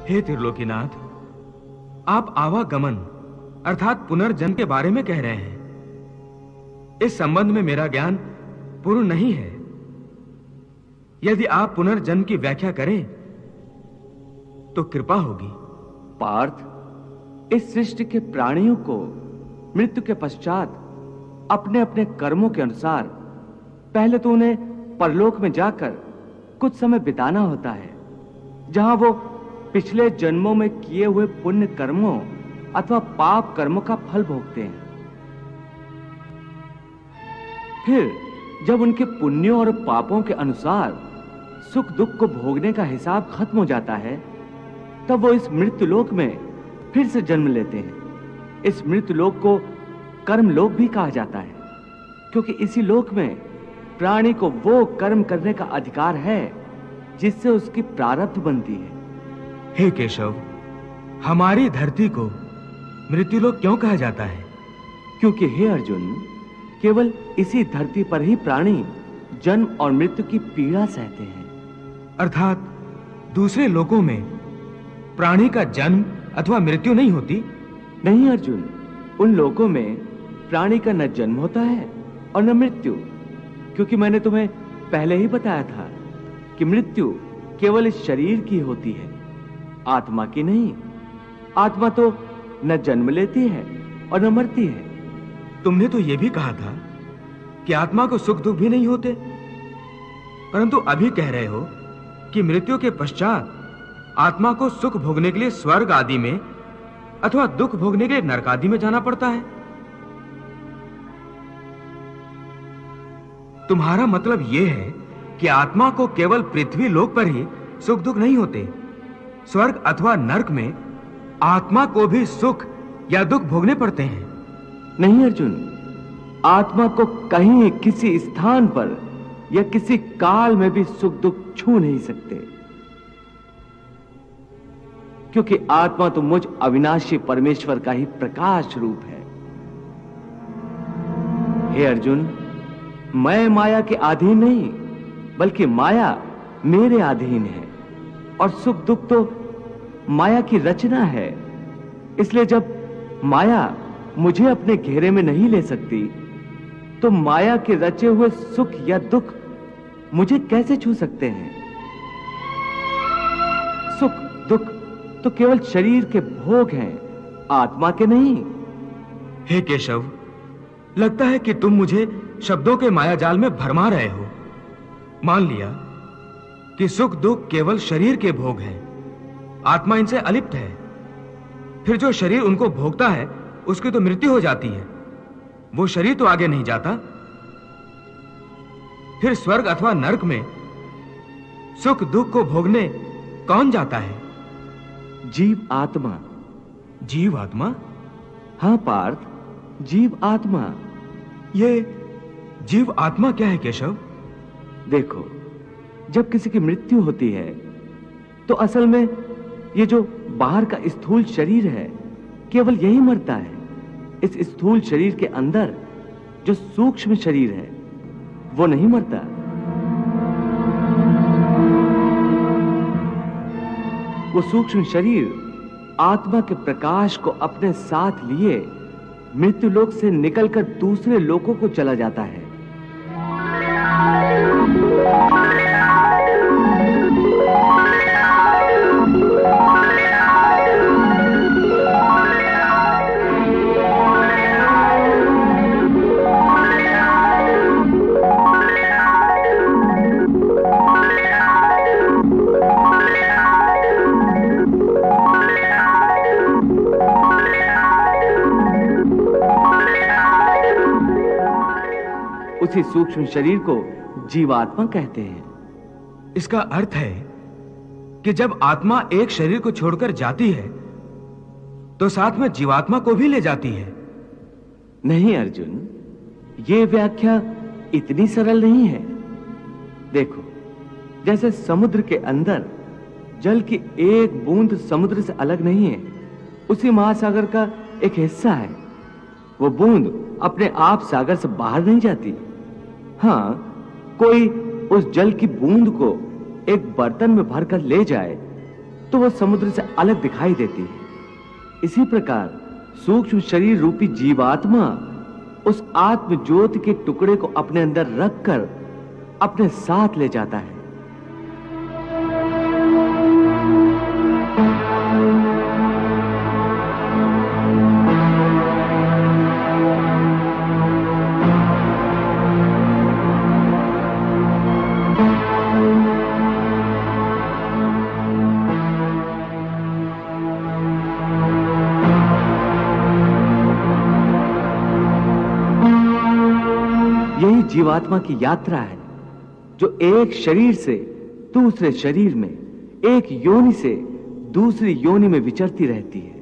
हे त्रिलोकीनाथ, आप आवागमन अर्थात पुनर्जन्म के बारे में कह रहे हैं। इस संबंध में मेरा ज्ञान पूर्ण नहीं है। यदि आप पुनर्जन्म की व्याख्या करें तो कृपा होगी। पार्थ, इस सृष्टि के प्राणियों को मृत्यु के पश्चात अपने अपने कर्मों के अनुसार पहले तो उन्हें परलोक में जाकर कुछ समय बिताना होता है, जहां वो पिछले जन्मों में किए हुए पुण्य कर्मों अथवा पाप कर्मों का फल भोगते हैं। फिर जब उनके पुण्यों और पापों के अनुसार सुख दुख को भोगने का हिसाब खत्म हो जाता है, तब वो इस मृत्यु लोक में फिर से जन्म लेते हैं। इस मृत्यु लोक को कर्म लोक भी कहा जाता है, क्योंकि इसी लोक में प्राणी को वो कर्म करने का अधिकार है जिससे उसकी प्रारब्ध बनती है। हे केशव, हमारी धरती को मृत्युलोक क्यों कहा जाता है? क्योंकि हे अर्जुन, केवल इसी धरती पर ही प्राणी जन्म और मृत्यु की पीड़ा सहते हैं। अर्थात दूसरे लोकों में प्राणी का जन्म अथवा मृत्यु नहीं होती? नहीं अर्जुन, उन लोकों में प्राणी का न जन्म होता है और न मृत्यु, क्योंकि मैंने तुम्हें पहले ही बताया था कि मृत्यु केवल इस शरीर की होती है, आत्मा की नहीं। आत्मा तो न जन्म लेती है और न मरती है। तुमने तो यह भी कहा था कि आत्मा को सुख दुख भी नहीं होते, परंतु अभी कह रहे हो कि मृत्यु के पश्चात आत्मा को सुख भोगने के लिए स्वर्ग आदि में अथवा दुख भोगने के लिए नरक आदि में जाना पड़ता है। तुम्हारा मतलब यह है कि आत्मा को केवल पृथ्वी लोक पर ही सुख दुख नहीं होते, स्वर्ग अथवा नरक में आत्मा को भी सुख या दुख भोगने पड़ते हैं? नहीं अर्जुन, आत्मा को कहीं किसी स्थान पर या किसी काल में भी सुख दुख छू नहीं सकते, क्योंकि आत्मा तो मुझ अविनाशी परमेश्वर का ही प्रकाश रूप है। हे अर्जुन, मैं माया के अधीन नहीं, बल्कि माया मेरे अधीन है, और सुख दुख तो माया की रचना है। इसलिए जब माया मुझे अपने घेरे में नहीं ले सकती, तो माया के रचे हुए सुख या दुख मुझे कैसे छू सकते हैं? सुख दुख तो केवल शरीर के भोग हैं, आत्मा के नहीं। हे केशव, लगता है कि तुम मुझे शब्दों के मायाजाल में भरमा रहे हो। मान लिया कि सुख दुख केवल शरीर के भोग हैं, आत्मा इनसे अलिप्त है। फिर जो शरीर उनको भोगता है उसकी तो मृत्यु हो जाती है, वो शरीर तो आगे नहीं जाता। फिर स्वर्ग अथवा नरक में सुख दुख को भोगने कौन जाता है? जीव आत्मा। जीव आत्मा? हां पार्थ, जीव आत्मा। ये जीव आत्मा क्या है केशव? देखो, जब किसी की मृत्यु होती है तो असल में ये जो बाहर का स्थूल शरीर है केवल यही मरता है। इस स्थूल शरीर के अंदर जो सूक्ष्म शरीर है वो नहीं मरता। वो सूक्ष्म शरीर आत्मा के प्रकाश को अपने साथ लिए मृत्यु लोक से निकलकर दूसरे लोकों को चला जाता है। उसी सूक्ष्म शरीर को जीवात्मा कहते हैं। इसका अर्थ है कि जब आत्मा एक शरीर को छोड़कर जाती है तो साथ में जीवात्मा को भी ले जाती है। नहीं अर्जुन, यह व्याख्या इतनी सरल नहीं है। देखो, जैसे समुद्र के अंदर जल की एक बूंद समुद्र से अलग नहीं है, उसी महासागर का एक हिस्सा है। वो बूंद अपने आप सागर से बाहर नहीं जाती। हां, कोई उस जल की बूंद को एक बर्तन में भरकर ले जाए तो वह समुद्र से अलग दिखाई देती है। इसी प्रकार सूक्ष्म शरीर रूपी जीवात्मा उस आत्म ज्योति के टुकड़े को अपने अंदर रखकर अपने साथ ले जाता है। यही जीवात्मा की यात्रा है जो एक शरीर से दूसरे शरीर में, एक योनि से दूसरी योनि में विचरती रहती है।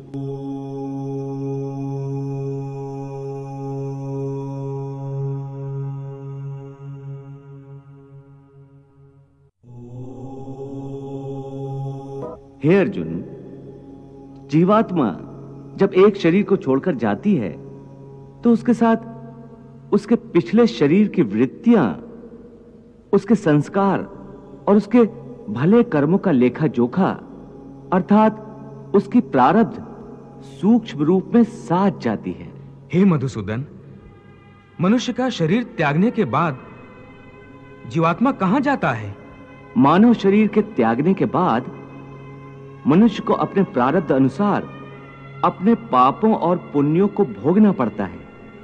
हे अर्जुन, जीवात्मा जब एक शरीर को छोड़कर जाती है तो उसके साथ उसके पिछले शरीर की वृत्तियां, उसके संस्कार और उसके भले कर्मों का लेखा जोखा अर्थात उसकी प्रारब्ध सूक्ष्म रूप में साथ जाती है। हे मधुसूदन, मनुष्य का शरीर त्यागने के बाद जीवात्मा कहां जाता है? मानव शरीर के त्यागने के बाद मनुष्य को अपने प्रारब्ध अनुसार अपने पापों और पुण्यों को भोगना पड़ता है।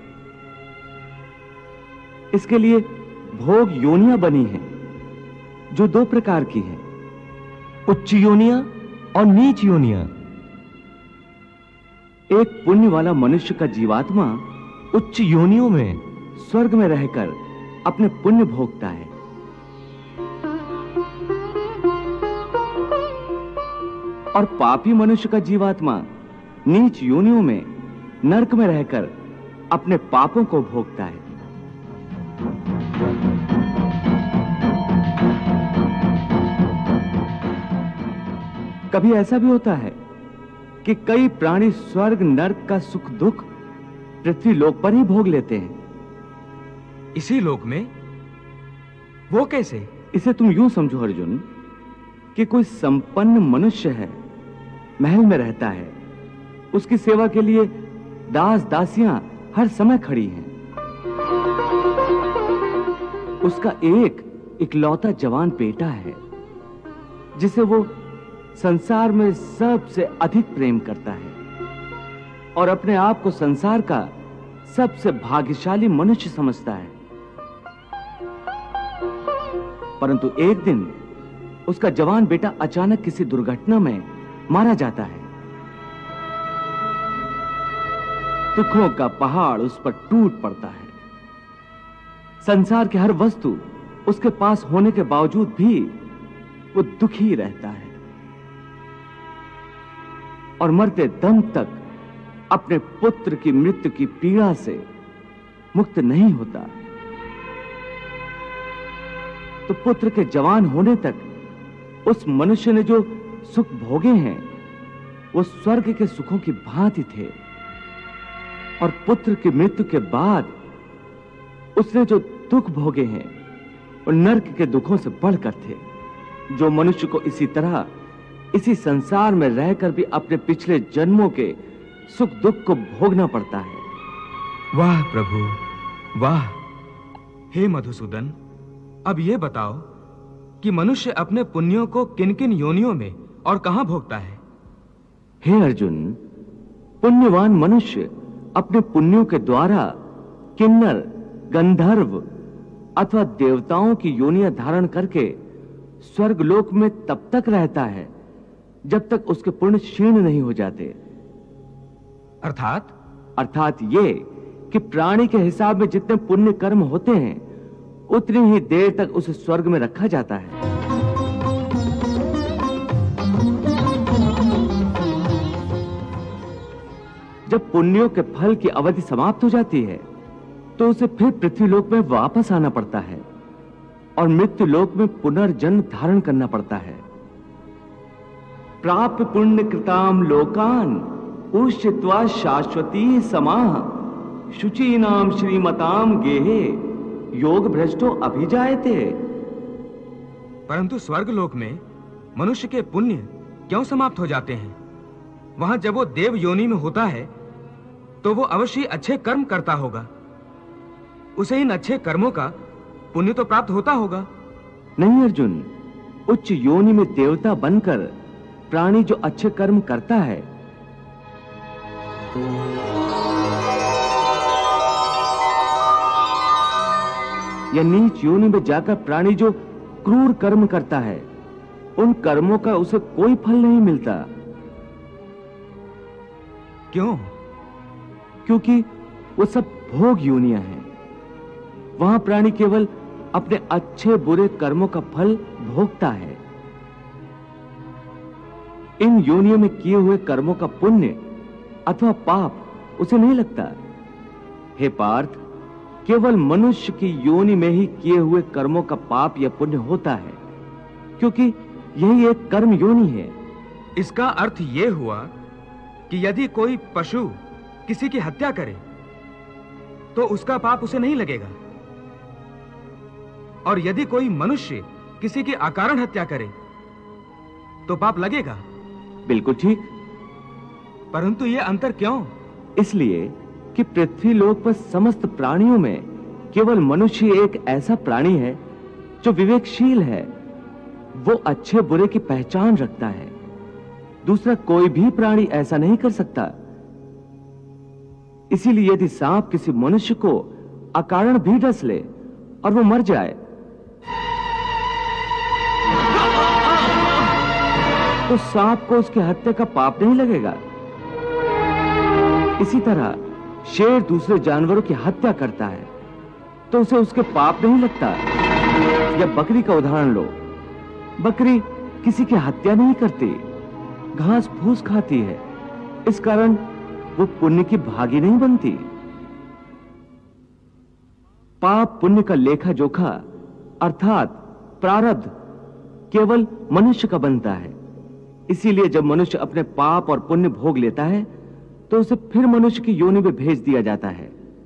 इसके लिए भोग योनियां बनी हैं, जो दो प्रकार की हैं, उच्च योनियां और नीच योनियां। एक पुण्य वाला मनुष्य का जीवात्मा उच्च योनियों में स्वर्ग में रहकर अपने पुण्य भोगता है, और पापी मनुष्य का जीवात्मा नीच योनियों में नरक में रहकर अपने पापों को भोगता है। कभी ऐसा भी होता है कि कई प्राणी स्वर्ग नरक का सुख दुख पृथ्वी लोक पर ही भोग लेते हैं। इसी लोक में? वो कैसे? इसे तुम यूं समझो अर्जुन कि कोई संपन्न मनुष्य है, महल में रहता है, उसकी सेवा के लिए दास दासियां हर समय खड़ी हैं। उसका एक इकलौता जवान बेटा है जिसे वो संसार में सबसे अधिक प्रेम करता है और अपने आप को संसार का सबसे भाग्यशाली मनुष्य समझता है। परंतु एक दिन उसका जवान बेटा अचानक किसी दुर्घटना में मारा जाता है। दुखों का पहाड़ उस पर टूट पड़ता है। संसार की हर वस्तु उसके पास होने के बावजूद भी वो दुखी रहता है और मरते दम तक अपने पुत्र की मृत्यु की पीड़ा से मुक्त नहीं होता। तो पुत्र के जवान होने तक उस मनुष्य ने जो सुख भोगे हैं वो स्वर्ग के सुखों की भांति थे, और पुत्र की मृत्यु के बाद उसने जो दुख भोगे हैं वो नरक के दुखों से बढ़कर थे, जो मनुष्य को इसी तरह इसी संसार में रहकर भी अपने पिछले जन्मों के सुख दुख को भोगना पड़ता है। वाह प्रभु वाह। हे मधुसूदन, अब ये बताओ कि मनुष्य अपने पुण्यों को किन किन योनियों में और कहां भोगता है? हे अर्जुन, पुण्यवान मनुष्य अपने पुण्यों के द्वारा किन्नर, गंधर्व अथवा देवताओं की योनियां धारण करके स्वर्गलोक में तब तक रहता है जब तक उसके पुण्य क्षीण नहीं हो जाते। अर्थात ये कि प्राणी के हिसाब में जितने पुण्य कर्म होते हैं उतनी ही देर तक उसे स्वर्ग में रखा जाता है। जब पुण्यों के फल की अवधि समाप्त हो जाती है तो उसे फिर पृथ्वीलोक में वापस आना पड़ता है और मृत्यु लोक में पुनर्जन्म धारण करना पड़ता है। प्राप्य पुण्य कृताम लोकान उष्यत्वा शाश्वती समाह शुचीनाम श्रीमताम गेहे योग भ्रष्टो अभिजायते। परंतु स्वर्ग लोक में मनुष्य के पुण्य क्यों समाप्त हो जाते हैं? वहां जब वो देव योनि में होता है तो वो अवश्य अच्छे कर्म करता होगा। उसे इन अच्छे कर्मों का पुण्य तो प्राप्त होता होगा। नहीं अर्जुन, उच्च योनि में देवता बनकर प्राणी जो अच्छे कर्म करता है, या नीच योनि में जाकर प्राणी जो क्रूर कर्म करता है, उन कर्मों का उसे कोई फल नहीं मिलता। क्यों? क्योंकि वो सब भोग योनियां हैं। वहां प्राणी केवल अपने अच्छे बुरे कर्मों का फल भोगता है। इन योनियों में किए हुए कर्मों का पुण्य अथवा पाप उसे नहीं लगता। हे पार्थ, केवल मनुष्य की योनि में ही किए हुए कर्मों का पाप या पुण्य होता है, क्योंकि यही एक कर्म योनि है। इसका अर्थ यह हुआ कि यदि कोई पशु किसी की हत्या करे तो उसका पाप उसे नहीं लगेगा, और यदि कोई मनुष्य किसी की अकारण हत्या करे तो पाप लगेगा। बिल्कुल ठीक। परंतु यह अंतर क्यों? इसलिए कि पृथ्वी लोक पर समस्त प्राणियों में केवल मनुष्य एक ऐसा प्राणी है जो विवेकशील है। वो अच्छे बुरे की पहचान रखता है। दूसरा कोई भी प्राणी ऐसा नहीं कर सकता। इसीलिए यदि सांप किसी मनुष्य को अकारण भी डस ले और वो मर जाए तो सांप को उसकी हत्या का पाप नहीं लगेगा। इसी तरह शेर दूसरे जानवरों की हत्या करता है तो उसे उसके पाप नहीं लगता। या बकरी का उदाहरण लो, बकरी किसी की हत्या नहीं करती, घास फूस खाती है, इस कारण वो पुण्य की भागी नहीं बनती। पाप पुण्य का लेखा जोखा अर्थात प्रारब्ध केवल मनुष्य का बनता है। इसीलिए जब मनुष्य अपने पाप और पुण्य भोग लेता है तो उसे फिर मनुष्य की योनि में भेज दिया जाता है।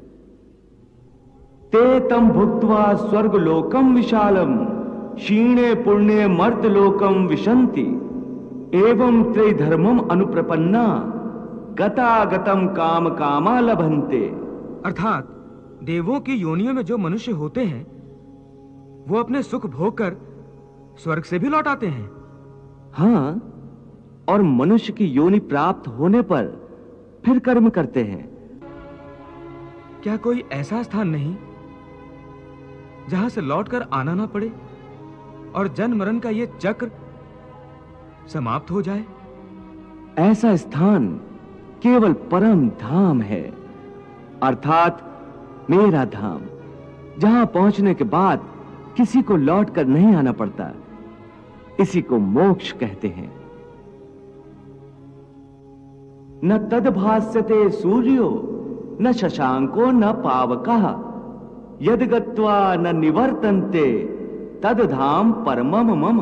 ते तम भुक्त्वा स्वर्ग लोकम विशालम क्षीणे पुण्य मर्त लोकम विशंति एवं त्रिधर्मम अनुप्रपन्ना गतागतम काम कामा लभन्ते। अर्थात देवों की योनियों में जो मनुष्य होते हैं वो अपने सुख भोग कर स्वर्ग से भी लौट आते हैं। हाँ, और मनुष्य की योनि प्राप्त होने पर फिर कर्म करते हैं। क्या कोई ऐसा स्थान नहीं जहां से लौटकर आना ना पड़े और जन्म मरण का ये चक्र समाप्त हो जाए? ऐसा स्थान केवल परम धाम है, अर्थात मेरा धाम, जहां पहुंचने के बाद किसी को लौटकर नहीं आना पड़ता। इसी को मोक्ष कहते हैं। न तद्भास्यते सूर्यो न शशांको न पावकः यद गत्वा न निवर्तन्ते तद धाम परमम मम।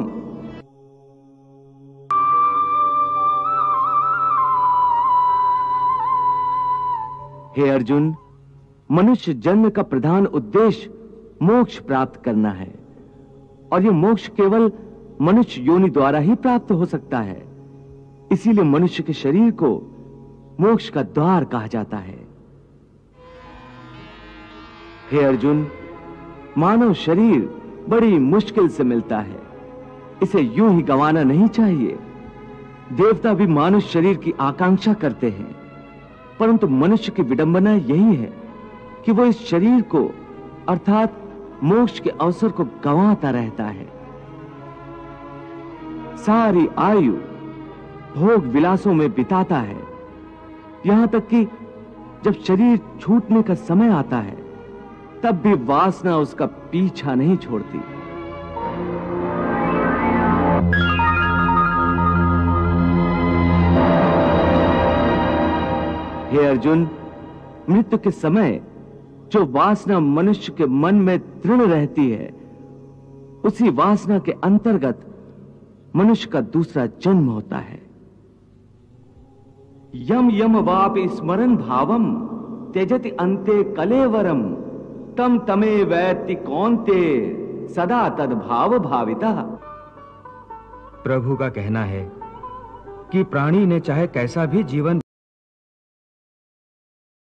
हे अर्जुन, मनुष्य जन्म का प्रधान उद्देश्य मोक्ष प्राप्त करना है, और यह मोक्ष केवल मनुष्य योनि द्वारा ही प्राप्त हो सकता है। इसीलिए मनुष्य के शरीर को मोक्ष का द्वार कहा जाता है। हे अर्जुन, मानव शरीर बड़ी मुश्किल से मिलता है, इसे यूं ही गंवाना नहीं चाहिए। देवता भी मानुष शरीर की आकांक्षा करते हैं, परंतु मनुष्य की विडंबना यही है कि वो इस शरीर को अर्थात मोक्ष के अवसर को गंवाता रहता है। सारी आयु भोग विलासों में बिताता है, यहां तक कि जब शरीर छूटने का समय आता है तब भी वासना उसका पीछा नहीं छोड़ती। हे अर्जुन, मृत्यु के समय जो वासना मनुष्य के मन में दृढ़ रहती है, उसी वासना के अंतर्गत मनुष्य का दूसरा जन्म होता है। यम यम वापि स्मरन् भावम त्यजति अन्ते कलेवरम तम तमे वैति कौन्ते सदा तद भाव भाविता। प्रभु का कहना है कि प्राणी ने चाहे कैसा भी जीवन